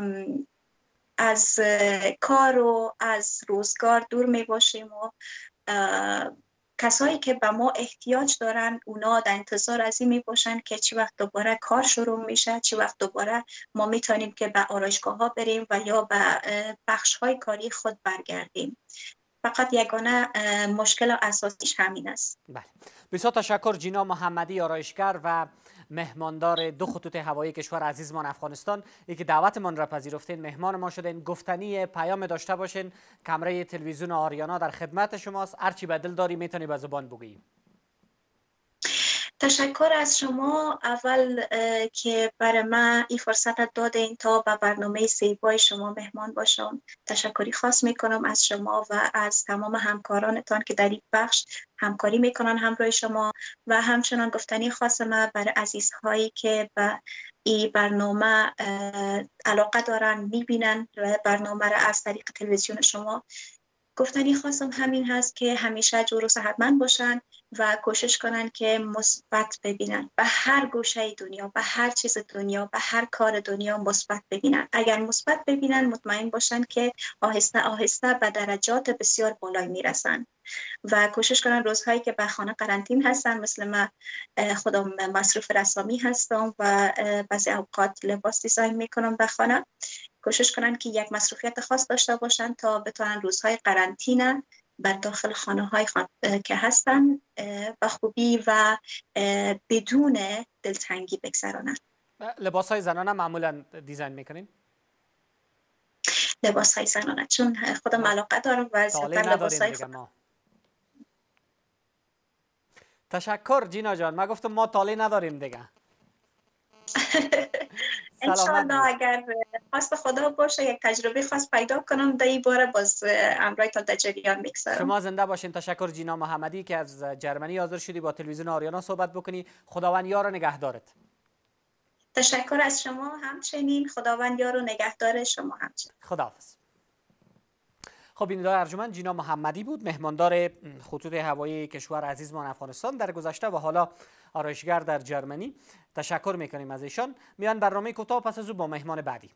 Speaker 5: از کار و از روزگار دور می باشیم و کسایی که به ما احتیاج دارن اونا در انتظار از این می باشن که چی وقت دوباره کار شروع میشه، چی وقت دوباره ما میتونیم که به آرایشگاه ها بریم و یا به بخش های کاری خود برگردیم. فقط یگانه مشکل اساسیش همین است.
Speaker 1: بله. بسیار تشکر جینا محمدی، آرایشگر و مهماندار 2 خطوط هوایی کشور عزیزمان افغانستان، یکی دعوتمان را پذیرفتین، مهمان ما شدین، گفتنی پیام داشته باشین. کمره تلویزیون آریانا در خدمت شماست، هرچی به دل داری میتونی به زبان بگویی.
Speaker 5: تشکر از شما اول که برای من این فرصت دادین تا به برنامه زیبای شما مهمان باشم. تشکری خاص میکنم از شما و از تمام همکارانتان که در این بخش همکاری میکنن همراه شما و همچنان گفتنی خاص من برای عزیزهایی که به این برنامه علاقه دارن، میبینن برنامه را از طریق تلویزیون شما. گفتنی خواستم همین هست که همیشه جور و صحتمند باشن و کوشش کنن که مثبت ببینن به هر گوشه دنیا، به هر چیز دنیا، به هر کار دنیا مثبت ببینن. اگر مثبت ببینن مطمئن باشن که آهسته آهسته به درجات بسیار بالایی میرسن و کوشش کنن روزهایی که به خانه قرنطین هستن، مثل من خودم مصروف رسامی هستم و بعضی اوقات لباس دیزاین میکنم به خانه، کوشش کنن که یک مصروفیت خاص داشته باشن تا بتونن روزهای قرنطینه بر داخل خانه های که هستن به خوبی و بدون دلتنگی بگذرانن.
Speaker 1: لباس های زنانه معمولا دیزاین میکنین؟
Speaker 5: لباس های زنانه چون خودم علاقه دارم و زیادتر لباس های
Speaker 1: تشکر جینا جان. من گفتم ما طالع نداریم دیگه.
Speaker 5: انشالله اگر خواست خدا باشه یک تجربه خاص پیدا کنم در این باره باز امرایتان در جریان میگذارم.
Speaker 1: شما زنده باشین. تشکر جینا محمدی که از جرمنی حاضر شدی با تلویزیون آریانا صحبت بکنی. خداوند یار و نگهدارت.
Speaker 5: تشکر از شما همچنین. خداوند یار و نگهدار شما همچنین.
Speaker 1: خداحافظ. خب بیننده ارجمند جینا محمدی بود، مهماندار خطوط هوایی کشور عزیزمان افغانستان در گذشته و حالا آرایشگر در جرمنی. تشکر میکنیم از ایشان. میان برنامه کوتاه پس از او با مهمان بعدی.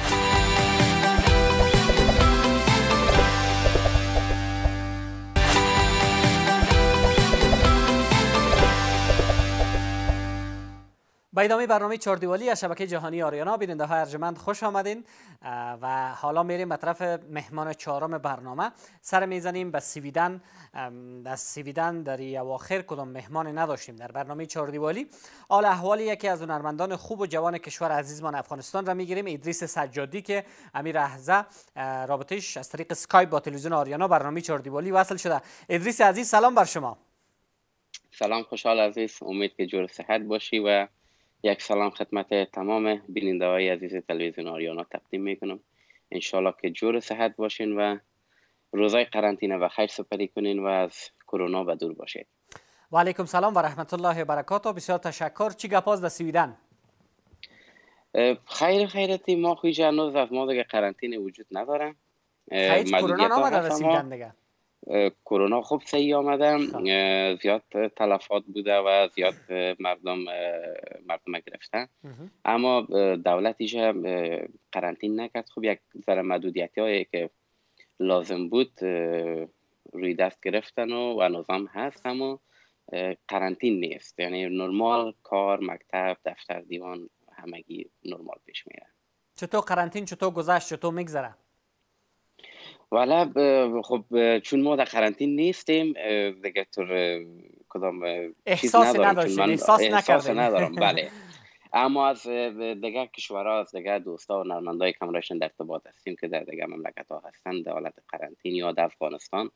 Speaker 1: با ادامه برنامه چهاردیوالی از شبکه جهانی آریانا بیننده های ارجمند خوش آمدین و حالا میریم مطرف مهمان چهارم برنامه. سر میزنیم به سویدن. از سویدن در اواخر کدام مهمان نداشتیم در برنامه چهاردیوالی. حال احوال یکی از هنرمندان خوب و جوان کشور عزیزمان افغانستان را میگیریم، ادریس سجادی که امیر احزه رابطش از طریق اسکایپ با تلویزیون آریانا برنامه چهاردیوالی وصل شده. ادریس عزیز سلام بر شما.
Speaker 6: سلام خوشحال عزیز، امید که جور صحت باشی و یک سلام خدمت تمام بیننده های عزیز تلویزیون آریانا تقدیم میکنم. انشالله که جور صحت باشین و روزای قرنطینه و خیر سپری کنین و از کرونا به دور باشید.
Speaker 1: و علیکم سلام و رحمت الله و برکاته. بسیار تشکر. چی گپاز در سویدن؟
Speaker 6: خیرتی ما خویش هنوز از ما دیگه قرنطینه وجود نداره.
Speaker 1: هیچ کرونا نامده در سویدن دیگه؟
Speaker 6: کرونا خوب صحیح آمده، زیاد تلفات بوده و زیاد مردم گرفتن، اما دولت ایجا قرنطین نکرد. خب یک ذره محدودیتی هایی که لازم بود روی دست گرفتن و نظام هست، اما قرنطین نیست. یعنی نرمال کار، مکتب، دفتر، دیوان همگی نرمال پیش میره.
Speaker 1: چطور قرنطین چطور گذشت؟ چطور میگذره؟
Speaker 6: والا خب چون ما در قرنطین نیستیم دیگه طور کدام
Speaker 1: احساس نداشتیم، احساس
Speaker 6: ندارم. بله، اما از دیگه کشورها، از دیگه دوستا و هنرمندای کمرشن در ارتباط هستیم که در دیگه مملکت ها هستند در حالت قرنطین یا در افغانستان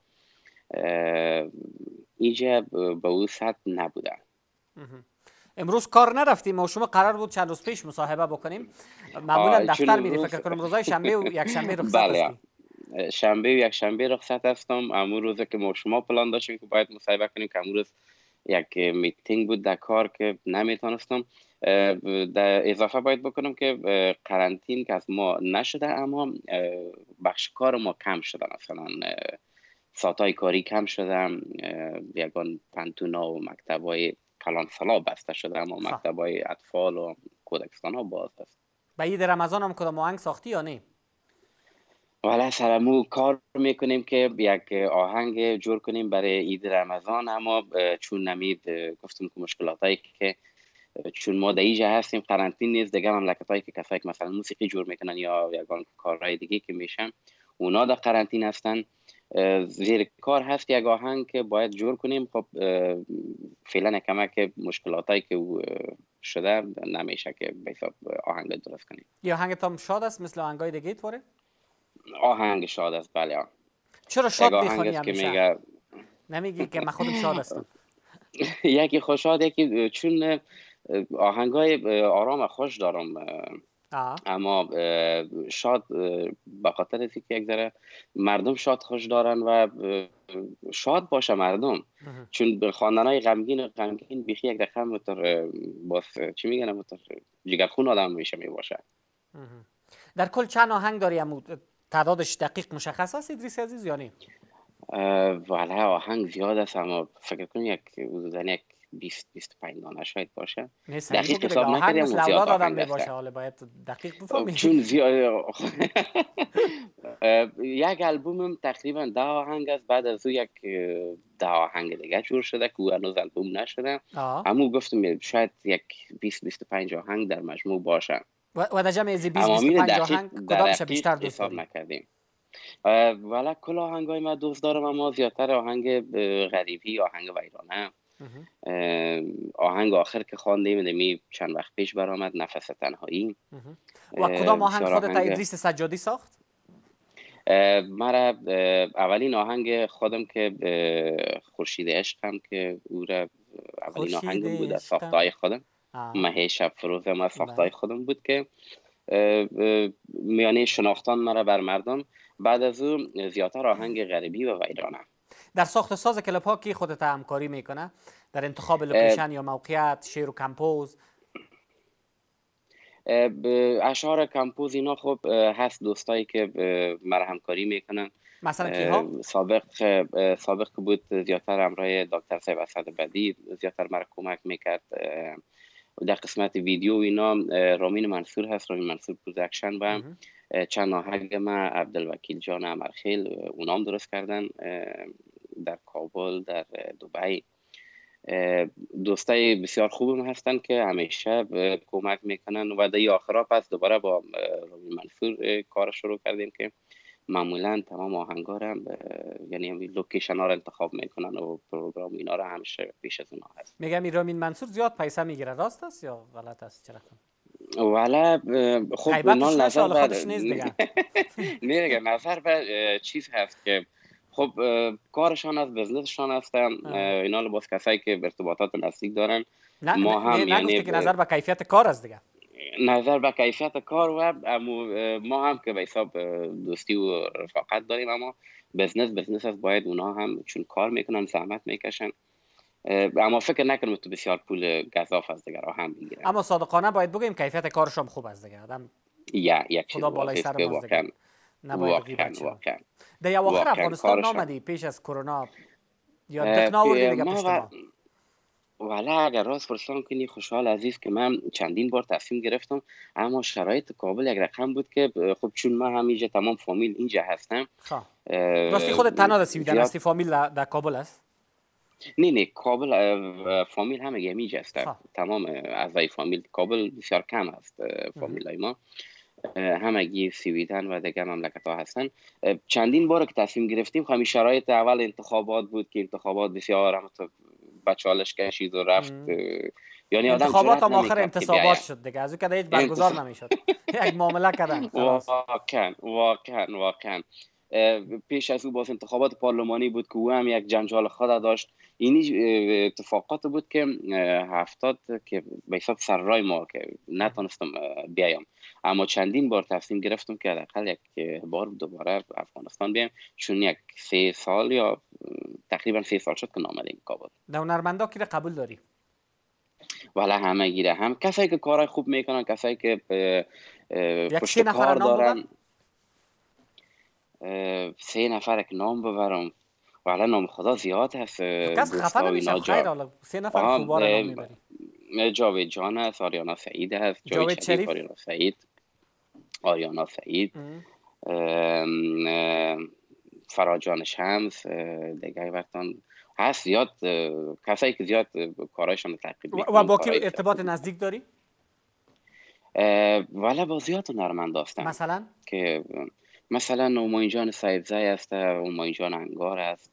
Speaker 6: اینجا به او سطح نبودن.
Speaker 1: امروز کار نرفتیم و شما قرار بود چند روز پیش مصاحبه بکنیم. معمولا دفتر میری، فکر کنم روزای شنبه و یک شنبه رخصت هستی.
Speaker 6: شنبه و یک شنبه رخصت هستم. امروز روزی که ما شما پلان داشتیم که باید مصاحبه کنیم که امروز یک میتینگ بود در کار که نمیتونستم. در اضافه باید بکنم که قرنطین که از ما نشده، اما بخش کار ما کم شده. مثلا ساعتای کاری کم شده، یگان پنتونا و مکتبای کلان سلا بسته شده، اما مکتبای اطفال و کودکستان ها باز است.
Speaker 1: به عید رمضان هم کدام آهنگ ساختی یا نه؟
Speaker 6: والا سرمو کار میکنیم که یک آهنگ جور کنیم برای عید رمضان، اما چون نمید گفتم که مشکلاتایی که چون ما در اینجا هستیم قرنطین نیست، دیگه مملکتایی که کسایی که مثلا موسیقی جور میکنن یا یگان کارهای دیگه که میشن اونا در قرنطین هستن. زیر کار هست یک آهنگ که باید جور کنیم. خب فعلا کمک مشکلاتایی که شده نمیشه که به حساب آهنگ درست کنیم.
Speaker 1: یا آهنگ تام شاد است مثل آهنگای دیگه طوره؟
Speaker 6: آهنگ شاد است، بله.
Speaker 1: چرا شاد میخونی همیشه؟ نمیگی که من خودم شاد هستم؟
Speaker 6: یکی خوشحال، یکی چون آهنگای آرام خوش دارم، اما شاد به خاطر اینکه یک ذره مردم شاد خوش دارن و شاد باشه مردم. چون خواندنای غمگین بیخی یک دقیقه متر باز چی میگن متر جگرخون آدم میشه میباشه.
Speaker 1: در کل چند آهنگ داری؟ تعدادش دقیق مشخص است ادریس عزیز یا نه؟
Speaker 6: والا آهنگ زیاد است، اما فکر کنم یک 20-25 دانه شاید باشه.
Speaker 1: دقیق حساب نکردیم. زیاد آدم میباشه، حالا باید دقیق بفهمیم.
Speaker 6: چون زیاد یک البومم تقریبا 10 آهنگ است، بعد از او یک 10 آهنگ دیگه جور شده که هنوز البوم نشده. اما گفتم شاید یک 20-25 آهنگ در مجموع باشه.
Speaker 1: و در جمع از 20-25 آهنگ کدامش بیشتر دوست داری؟
Speaker 6: نکردیم. والا کل آهنگای من دوست دارم، اما زیادتر آهنگ غریبی، آهنگ ویرانه، آهنگ آخر که خواندیم دمی چند وقت پیش برآمد، نفس تنهایی.
Speaker 1: و کدام آهنگ خودت ادریس سجادی ساخت؟
Speaker 6: مرا اولین آهنگ خودم که خورشید عشقم که او را اولین آهنگ بود از ساختای خودم، مهیش شب فروزم از ساختای خودم بود که میانه شناختان مرا بر مردم. بعد از او زیادتر آهنگ غریبی و ویرانه.
Speaker 1: در ساخت ساز کلیپ ها کی خودت همکاری میکنه؟ در انتخاب لوکیشن یا موقعیت، شعر و کمپوز؟
Speaker 6: اشعار کمپوز اینا خب هست دوستایی که مرا همکاری میکنن.
Speaker 1: مثلا کی ها؟
Speaker 6: سابق که بود زیادتر همراه دکتر صاحب اسدبدی زیادتر مرا کمک میکرد. در قسمت ویدیو اینا رامین منصور هست، رامین منصور پروداکشن و چند آهنگ ما عبدالوکیل جان امرخیل اونام درست کردن در کابل، در دبی. دوستای بسیار خوبم هستن که همیشه کمک میکنن و در آخرا پس دوباره با رامین منصور کار شروع کردیم که معمولا تمام آهنگا رو یعنی لوکیشن ها رو انتخاب میکنن و پروگرام اینا رو همیشه پیش از اونها هست.
Speaker 1: میگم رامین منصور زیاد پیسه میگیره، راست است یا غلط است؟ چرا؟
Speaker 6: والا خب اونا نظر بر
Speaker 1: خودش نیست دیگه.
Speaker 6: میگم نظر بر چیز هست که خب کارشان از بزنسشان هستن اینا لباس کسایی که ارتباطات نزدیک دارن. ما هم
Speaker 1: یعنی که نظر به کیفیت کار است دیگه.
Speaker 6: نظر به کیفیت کار و ما هم که به حساب دوستی و رفاقت داریم، اما بزنس است، باید اونا هم چون کار میکنن زحمت میکشن، اما فکر نکنم تو بسیار پول گزاف از دیگه هم بگیرن.
Speaker 1: اما صادقانه باید بگیم کیفیت کارشون خوب است دیگه. آدم
Speaker 6: یک چیز
Speaker 1: خدا بالای سر ماست دیگه. نباید غیبت شد. در اواخر افغانستان نامدی پیش از کرونا یا دکنا آوردی دیگه پشت ما؟
Speaker 6: والا اگر راست پرسان کنی خوشحال عزیز که من چندین بار تصمیم گرفتم، اما شرایط کابل یک رقم بود که خب چون ما همیشه تمام فامیل اینجا هستم.
Speaker 1: راستی خودت تنها در سویدن هستی؟ فامیل در کابل است؟
Speaker 6: نه کابل فامیل همه اینجا هستن. تمام اعضای فامیل کابل بسیار کم هست. فامیلای ما همگی سویدن و دیگه مملکت ها هستن. چندین بار که تصمیم گرفتیم همین شرایط اول انتخابات بود که انتخابات بسیار هم بچالش کشید و رفت، یعنی آدم
Speaker 1: انتخابات هم آخر انتصابات شد دیگه، از اون که هیچ برگزار نمیشد. یک معامله کردن خلاص. واقعا
Speaker 6: پیش از او باز انتخابات پارلمانی بود که او هم یک جنجال خود داشت. این اتفاقات بود که 70 که به حساب سررای ما که نتونستم بیایم، اما چندین بار تصمیم گرفتم که حداقل یک بار دوباره افغانستان بیایم، چون یک 3 سال یا تقریبا 3 سال شد که نامدیم کابل.
Speaker 1: هنرمندا کی قبول داری؟
Speaker 6: والا همه گیره، هم کسایی که کارهای خوب میکنن، کسایی که
Speaker 1: پشت کار دارن.
Speaker 6: 3 نفر که نام ببرم والا نام خدا زیاد هست.
Speaker 1: کس خفه نمیشه خیر، حالا 3 نفر خوبا رو نام میبری.
Speaker 6: جاوید جان هست، آریانا سعید هست،
Speaker 1: جاوید شریف،
Speaker 6: آریانا سعید، فراجان شمس، دیگه وقتان هست زیاد کسایی که زیاد کارایشان تعقیب میکنن.
Speaker 1: و با کی ارتباط نزدیک داری؟
Speaker 6: والا با زیاد هنرمند هستن.
Speaker 1: مثلا
Speaker 6: که مثلا اوماین جان سایدزی هست، اوماین جان انگار هست،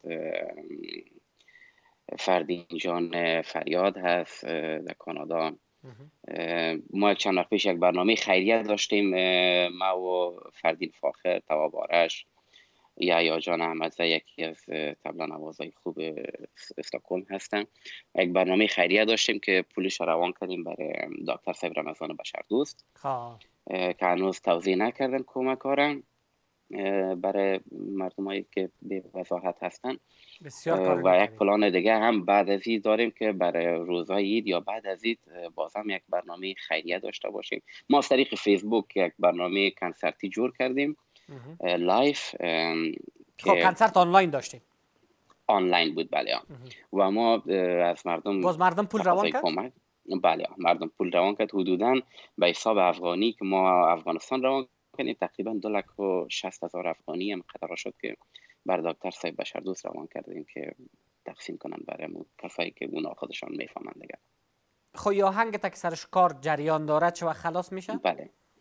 Speaker 6: فردین جان فریاد هست در کانادا. ما چند وقت پیش یک برنامه خیریه داشتیم، ما و فردین فاخر، تواب آرش، یا جان احمدزی یکی از طبلا نوازای خوب استکهلم هستن. یک برنامه خیریه داشتیم که پولش روان کردیم برای دکتر صاحب رمضان بشردوست که هنوز توضیح نکردن کمک کارن برای مردمایی که به وضاحت هستن. و یک پلان دیگه هم بعد از این داریم که برای روزهای عید یا بعد از عید باز هم یک برنامه خیریه داشته باشیم. ما از طریق فیسبوک یک برنامه کنسرتی جور کردیم لایف.
Speaker 1: خب کنسرت آنلاین داشتیم؟
Speaker 6: آنلاین بود بله. و ما از مردم
Speaker 1: باز مردم پول روان کرد؟
Speaker 6: بله مردم پول روان کرد، حدوداً به حساب افغانی که ما افغانستان روان کنیم تقریبا 260,000 افغانی هم قطعا شد که بر دکتر صاحب بشردوست روان کردیم که تقسیم کنن برای کسایی که اونا خودشان میفهمن دیگه.
Speaker 1: خب یا آهنگ تا که سرش کار جریان داره چه وقت خلاص میشه؟
Speaker 6: بله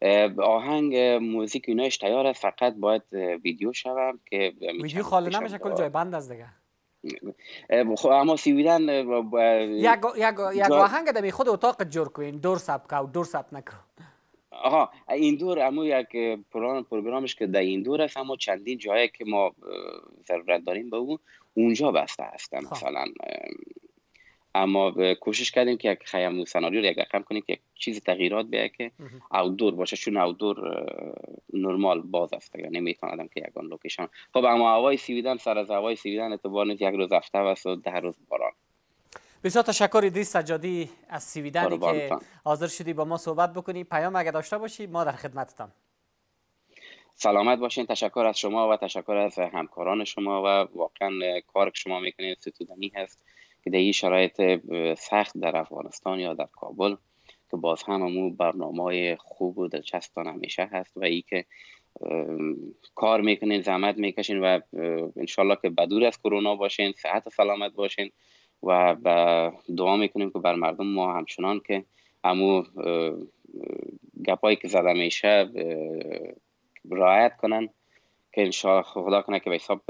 Speaker 6: آهنگ موزیک ایناش تیار است، فقط باید ویدیو شوم که
Speaker 1: ویدیو خالی نمیشه، کل جای بند است دیگه.
Speaker 6: اما سویدن
Speaker 1: یک آهنگ دمی خود اتاق جور کنین، دور ثبت کو، دور ثبت نکو.
Speaker 6: آها این دور اما یک پروگرامش که در این دور است، اما چندین جایی که ما ضرورت داریم به اونجا بسته هستن مثلا. اما کوشش کردیم که یک خیام سناریو رو یک رقم کنیم که یک چیز تغییرات بیاد که آوتدور باشه، چون آوتدور نرمال باز است یا نمیتونم که یگان لوکیشن. خب اما هوای سویدن سر از هوای سویدن اعتبار نیست، یک روز هفته است و 10 روز باران.
Speaker 1: بسیار تشکر ادریس سجادی از سویدنی که حاضر شدی با ما صحبت بکنی. پیام اگه داشته باشی ما در خدمتتم.
Speaker 6: سلامت باشین. تشکر از شما و تشکر از همکاران شما و واقعا کار که شما میکنید ستودنی هست که در این شرایط سخت در افغانستان یا در کابل که باز هم همون برنامه‌های خوب و دلچسبتان همیشه هست و ای که کار میکنین، زحمت میکشین و انشالله که بدور از کرونا باشین، صحت و سلامت باشین و دعا میکنیم که بر مردم ما همچنان که همون گپایی که زده میشه رعایت کنن که انشالله خدا کنه که به حساب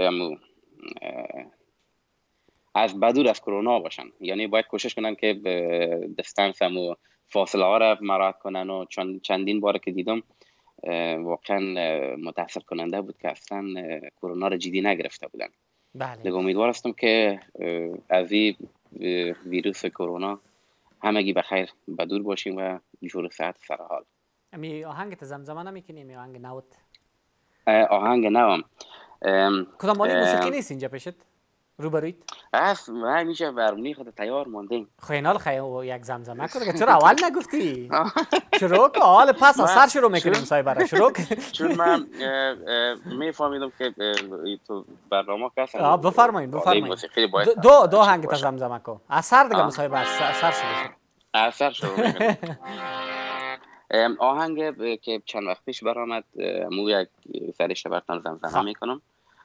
Speaker 6: از بدور از کرونا باشن. یعنی باید کوشش کنن که دستانس و فاصله ها را مراعات کنن و چندین بار که دیدم واقعا متاثر کننده بود که اصلا کرونا را جدی نگرفته بودن.
Speaker 1: بله.
Speaker 6: امیدوار هستم که از این ویروس کرونا همگی بخیر بدور باشیم و جور صحت سر حال.
Speaker 1: امی آهنگ زمزمه نمیکنیم؟ می آهنگ نوت؟
Speaker 6: آهنگ نوام
Speaker 1: کدام مالی موسیقی نیست اینجا پیشت؟ روبرویت؟
Speaker 6: ما میشه برمونی خود تیار ماندیم.
Speaker 1: خیلی خیلی یک زمزمه کنه. چرا اول نگفتی؟ شروع که حال پس از سر شروع میکنیم سایبره شروع.
Speaker 6: چون من میفهمیدم که تو برنامه کسی
Speaker 1: بفرمایید دو آهنگ تا زمزمه کن. از سر دیگه مصاحبه از سر شروع شد.
Speaker 6: از سر شروع میکنیم. آهنگ که چند وقت پیش برآمد مو یک سرش براتون زمزمه میکنم.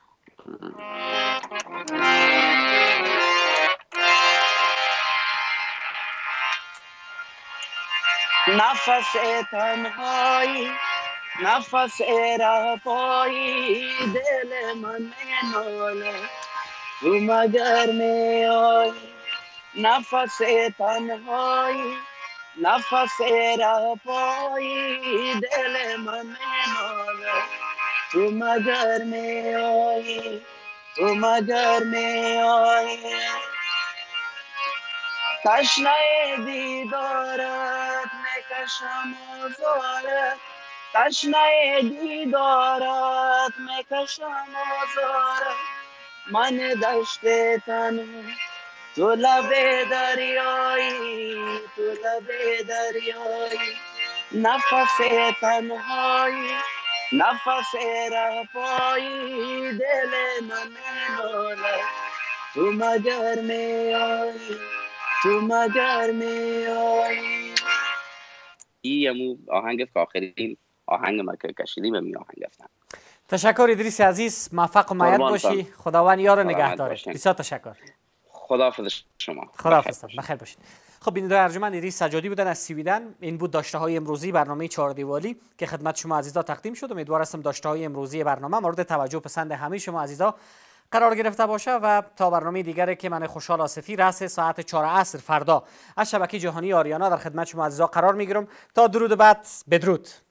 Speaker 6: نفس تنهایی، نفس رهایی، دل من ناله تو مگر میایی. نفس تنهایی، نفس رهایی، دل من ناله تو مگر میایی، تو مگر میایی. تشنه دیدارت میکشم آزارت، تشنه دیدارت میکشم آزارت. من دشت تنها تو لب دریایی، تو لب دریایی. نفس تنهایی، نفس رهایی، دل من ناله تو مگر میایی، تو مگر میایی. این آهنگ که آخرین آهنگ ما که کشیدیم به می آهنگ هستن.
Speaker 1: تشکر ادریس عزیز، موفق و مؤید باشی. خداوند یار نگهدارت. بسیار تشکر.
Speaker 6: خداحافظ شما.
Speaker 1: خداحافظ. بخیر باشید. خب بیننده ارجمند ادریس سجادی بودن از سویدن. این بود داشته های امروزی برنامه 4 دیوالی که خدمت شما عزیزا تقدیم شد. امیدوار هستم داشته های امروزی برنامه مورد توجه و پسند همه شما عزیزا قرار گرفته باشه و تا برنامه دیگری که من خوشحال آصفی رأس ساعت 4 عصر فردا از شبکه جهانی آریانا در خدمت شما عزیزا قرار میگیرم. تا درود بعد، بدرود.